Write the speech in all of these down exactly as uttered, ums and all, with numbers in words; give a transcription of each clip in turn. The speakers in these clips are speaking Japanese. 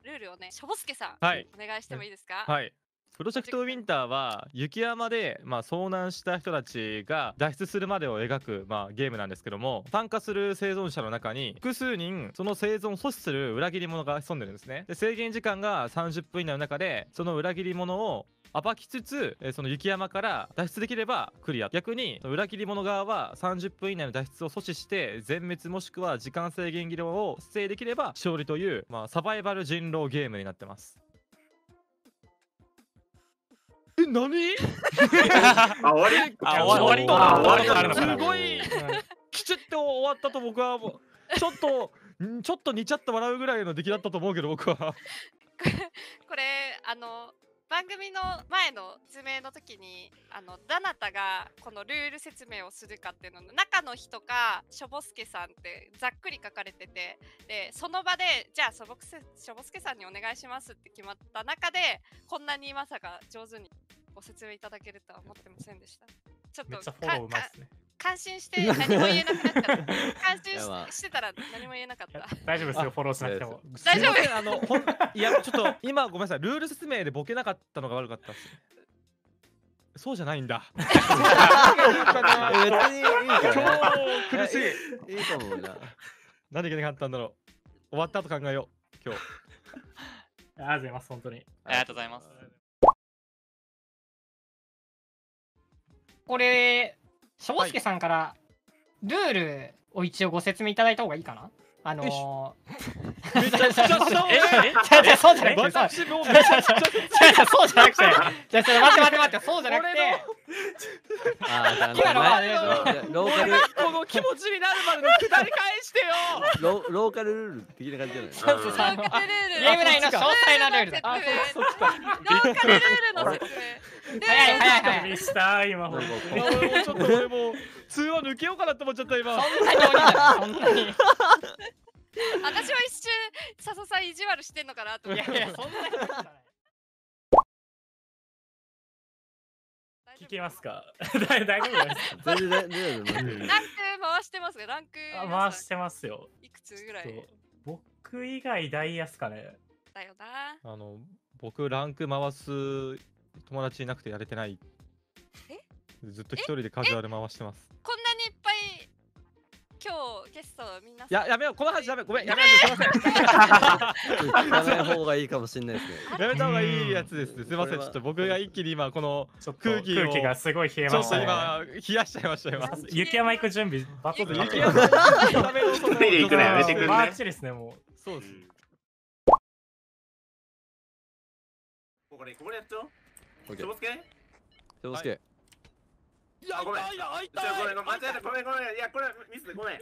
ルールをね、しょぼすけさん、 はい、 お願いしてもいいですか？ はい。プロジェクトウィンターは雪山で、まあ、遭難した人たちが脱出するまでを描く、まあ、ゲームなんですけども、参加する生存者の中に複数人その生存を阻止する裏切り者が潜んでるんですね。で制限時間がさんじゅっぷん以内の中でその裏切り者を暴きつつ、えその雪山から脱出できればクリア。逆に裏切り者側はさんじゅっぷん以内の脱出を阻止して全滅もしくは時間制限切れを達成できれば勝利という、まあ、サバイバル人狼ゲームになってます。え、何あ、終わりあ、終わり終わりすごいきちっと終わったと僕はもうちょっとちょっと似ちゃって笑うぐらいの出来だったと思うけど僕はこれあの番組の前の説明の時にあのどなたがこのルール説明をするかっていうのの中の人かしょぼすけさんってざっくり書かれてて、でその場でじゃあしょぼすしょぼすけさんにお願いしますって決まった中でこんなにまさか上手にご説明いただけるとは思ってませんでした。ちょっとめっちゃフォローうまいですね。 感心して何も言えなくなっちゃった。感心 し, してたら何も言えなかった。 大丈夫ですよ、フォローしなくても。 大丈夫。 あのほんいやちょっと今ごめんなさい、ルール説明でボケなかったのが悪かったっす。そうじゃないんだ。 別にいいからね。 苦しい。 いいと思うな。 何がなかったんだろう。終わった後考えよう今日。 ありがとうございます、本当に。 ありがとうございます。 これしょぼすけさんからルールを一応ご説明いただいた方がいいかな。あのー、 めちゃくちゃそうええそうじゃなくて、 私もめちゃくちゃそうじゃなくて、じゃあちょっと待って待って待って、そうじゃなくて、 あ今のはローカルこの気持ちになるまでのくだり返してよ。 ロローカルルール的な感じじゃない。 そうそうそう。 ローカルルール。 ゲーム内の詳細なルールだ。 あ、そうそう。ローカルルールの説明。 早い早い早い。 ミスター今ほんとに。ちょっと俺もう通話抜けようかなって思っちゃった今。 そんなに鬼だ。そんなに。 私は一瞬笹さん意地悪してんのかなと思って。 いやいや、そんなに。 聞きますか。大丈夫です。 全然大丈夫。 ランク回してますね。ランク回してますよ。 いくつぐらい？ 僕以外ダイヤっすかね。 だよな。 あの僕ランク回す友達いなくてやれてない。 え？ ずっと一人でカジュアル回してます。 こんなにいっぱい今日ゲストみんな。 いややめよう、この話やめよう、ごめんやめよう、すみません。 やめない方がいいかもしれないですね。 やめた方がいいやつです。すみません、ちょっと僕が一気に今この空気空気がすごい冷えましたね。 ちょっと今冷やしちゃいましたよ。 雪山行く準備バッチリ。 雪山トイレ行くのやめてくれね。 バッチリですねもう。 そうです。 これこれやっちゃおう。しょぼすけ？しょぼすけ。 いやごめん。ごめんごめん間違えたごめんごめんいやこれミスごめん。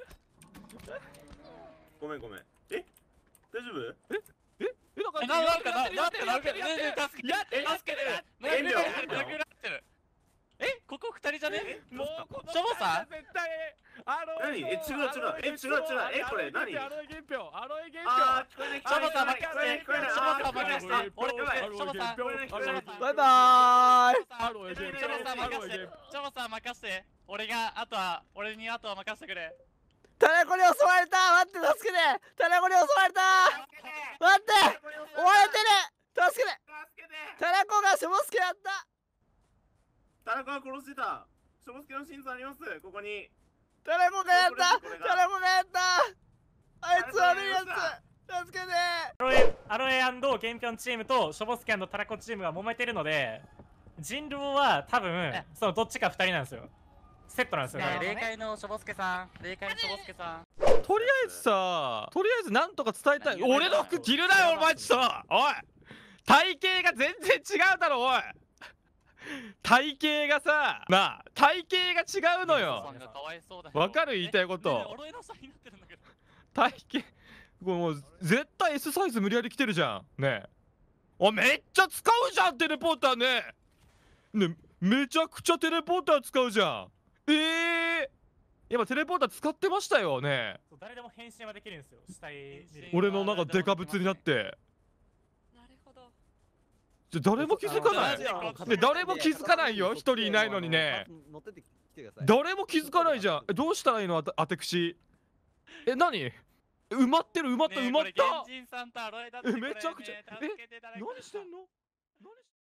ごめんごめん。え？大丈夫？え？ え？えなんかなんかなんかなんかねえ助けて助けて遠慮えここ二人じゃね？ もうこのしょぼさん絶対あの何え違う違うえ違う違うえこれ何？ アロエ原票アロエ原あー聞こえないしょぼさん負け聞こえないしょぼさん負けした俺しょぼさんバイバーイ。 しょぼさん任せてしょぼさん任せて俺があとは俺にあとは任せてくれ。 タレコに襲われた。待って助けて。タレコに襲われた。待って追われてる。助けて。タレコがしょぼすけやった。 タレコが殺してた。しょぼすけの真実ありますここに。 タレコがやった。タレコがやった。あいつ悪いやつ。助けて。 アロエアロエ&ゲンピョンチームとしょぼすけ&タラコチームが揉めてるので、人狼は多分そのどっちかふたりなんですよ。セットなんですよ。 霊界のしょぼすけさん、霊界のしょぼすけさん。 とりあえずさ、とりあえずなんとか伝えたい。俺の服着るなよお前ちょっと。おい体型が全然違うだろおい。体型がさ、なあ体型が違うのよ。わかる言いたいこと。体型もう絶対 エス サイズ無理やり着てるじゃんねえ。おめっちゃ使うじゃんテレポーターね。ねめちゃくちゃテレポーター使うじゃん。ええー、今テレポーター使ってましたよね。 誰でも変身はできるんですよ。死体俺のなんかデカブツになって。 なるほど。 じゃ誰も気づかない。で誰も気づかないよ。一人いないのにね。誰も気づかないじゃん。えどうしたらいいのあてくし。え何？ 埋まってる埋まったねえ埋まっこれ原た。 人さんとアロエだってこれ、ね、 めちゃくちゃえ助けて誰か何してんの？何し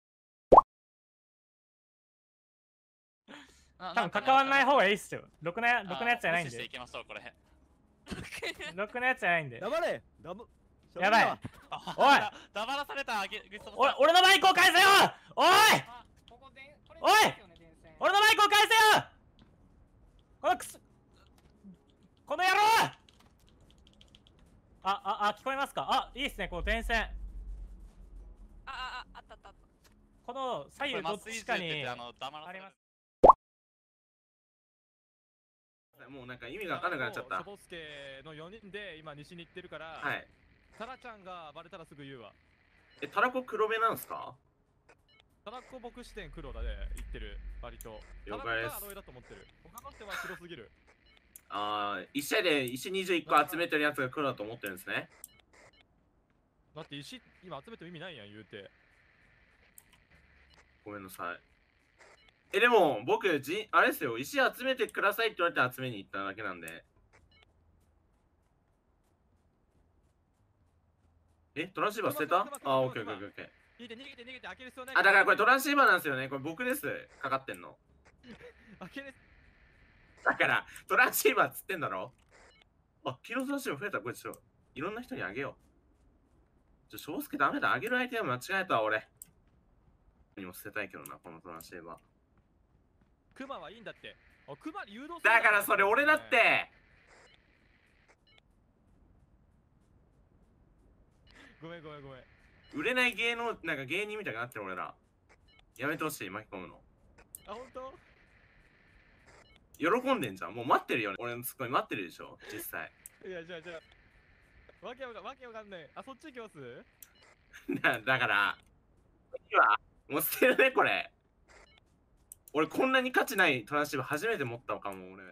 多分関わんない方がいいっすよ。ろくなろくなやつじゃないんで無視してい。きましょうこれ。 ろくなやつじゃないんで。 黙れ黙やばい。おい黙らされたゲグスト俺俺のマイクを返せよ。おいおい俺のマイクを返せよ。このくすこの野郎。あああ聞こえますか。あいいっすねこの電線。 ああああったあったあった。 この左右どっちかにあの黙らされるあります。 もうなんか意味が分からなくなっちゃったショボスケのよにんで今西に行ってるから、 はい。 タラちゃんがバレたらすぐ言うわ。 え、たらこ黒目なんすか？ タラコ僕視点黒だで言ってる割と。 了解ですタラコがアロエだと思ってる。他の人は黒すぎる。 あー、石で石にじゅういっこ集めてるやつが黒だと思ってるんですね。 だって石今集めても意味ないやん言うて。 ごめんなさい。え、でも僕じ、あれですよ、石集めてくださいって言われて集めに行っただけなんで。え、トランシーバー捨てた？あ、オッケーオッケーオッケー。 逃げて逃げて逃げて開ける必要ない。 あ、だからこれトランシーバーなんですよね。これ僕です。かかってんの。 開ける。 だから、トランシーバーっつってんだろ。あ、キロトランシーバー増えた。これちょっと、いろんな人にあげよう。ちょ、翔介ダメだ。あげる相手は間違えたわ、俺。にも捨てたいけどな、このトランシーバー。 クマはいいんだって。あ、クマに誘導する。 だからそれ俺だって。 ごめんごめんごめん。 売れない芸能、なんか芸人みたいになってる俺ら。やめてほしい、巻き込むの。 あ、本当？ 喜んでんじゃん。もう待ってるよ。俺のツッコミ待ってるでしょ、実際。 いや、じゃあじゃあ。わけわかん、わけわかんない。あ、そっち行きますだだから、次は、もう捨てるね、これ。俺、こんなに価値ないトランシーバー初めて持ったのかも、俺。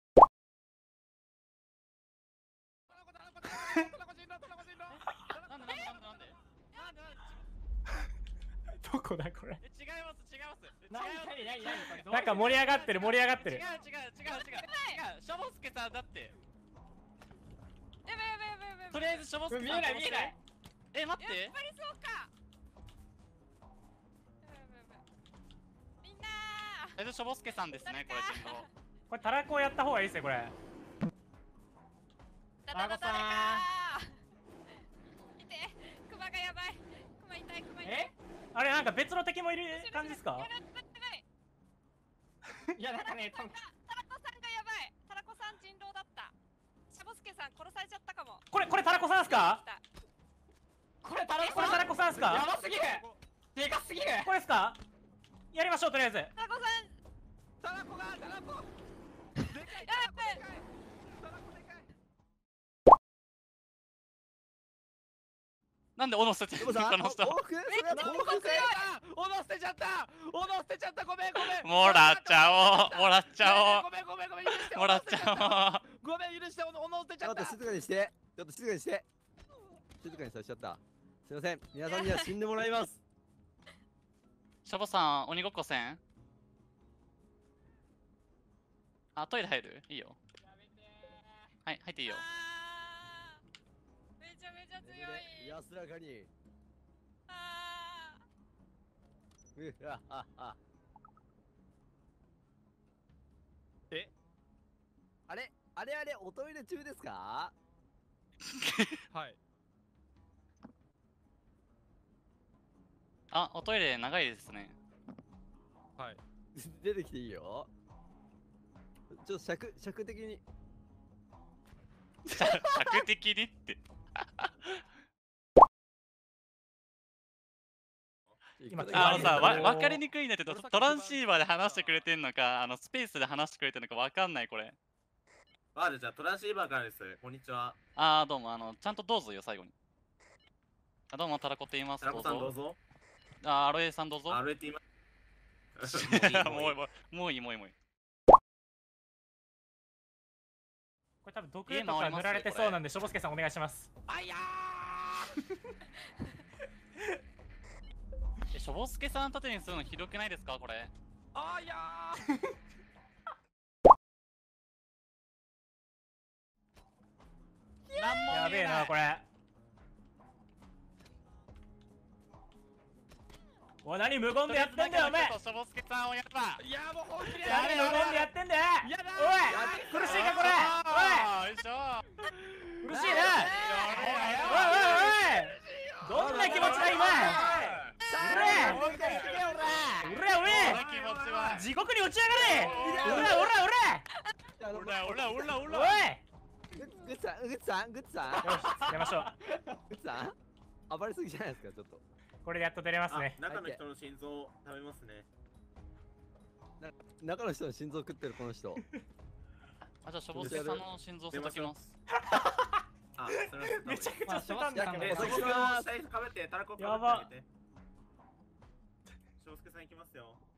なんでなんでなんでなんでなんでどこだこれ。 え違います違います違い何ます何何何なんか盛り上がってる盛り上がってる。 違う違う違う違う違うしょぼすけさんだってやばいやばいやばいやばい。 とりあえずしょぼすけさん見えない見えない。 え待ってやっぱりそうか。やばいやばいやばい。みんなー。 えっとしょぼすけさんですねこれ人狼これタラコをやった方がいいっすねこれ。 だだだ誰かー。いて、クマがやばい。クマ痛いクマ痛い。 えあれなんか別の敵もいる感じですか。 やばいやばい。 いやなんかね多分タラコさんがやばい。タラコさん人狼だった。シャボスケさん殺されちゃったかも。 これこれタラコさんっすか。 これタラコこれタラコさんっすか。 やばすぎるでかすぎるこれっすか。やりましょうとりあえず。 タラコさん。 タラコがタラコ。でかい。 やばい。 タラコでかい。 なんで斧捨ててるのこの人往復それは往復かい。 斧捨てちゃった斧捨てちゃったごめんごめんもらっちゃおうもらっちゃおごめんごめんごめん許してうもらっちゃおうごめん許して斧斧捨てちゃっちょったと静かにしてちょっと静かにして静かにさせちゃった。すいません、皆さんには死んでもらいます。 しょぼさん鬼ごっこせんあトイレ入るいいよはい入っていいよあーめちゃめちゃ強い。 安らかに。 あうわはは。 えあれあれあれおトイレ中ですか？ はいあおトイレ長いですねはい出てきていいよ。ちょっと尺尺的に。 尺的にって今あのさわえー分かりにくいんだけどトランシーバーで話してくれてんのかあのスペースで話してくれてんのか分かんないこれあ、じゃあトランシーバーからです。こんにちは。 あーどうもあのちゃんとどうぞよ最後にあどうもタラコって言いますタラコさんどうぞ。 あアロエさんどうぞあれって言います。 もういいもうもういいもういいもういいこれ多分毒とか塗られてそうなんでしょぼすけさんお願いします。 あいやえしょぼすけさん縦にするのひどくないですかこれあいや生わこれ。おい何無言でやってんだよお前。 しょぼすけさんをやったいやもう本気で何無言でやってんだよ。 やだおい苦しいかこれ。 おいよいしょおい苦しいな。おいおいおいどんな気持ちだ今。うれうれおめ気持ちは地獄に落ちやがれ。うれおらおらおらおらおらおおいらグッズさんグッズさんグッズさんよしやましょう。 グッズさん暴れすぎじゃないですかちょっと。 これでやっと出れますあね。 中の人の心臓を食べますね。 中の人の心臓食ってるこの人。 あ、じゃあしょぼすけさんの心臓叩きます。 あ、それはめちゃくちゃしてたんだえ、そこが下にかぶってたらこかぶってあげて。しょうすけさんいきますよ。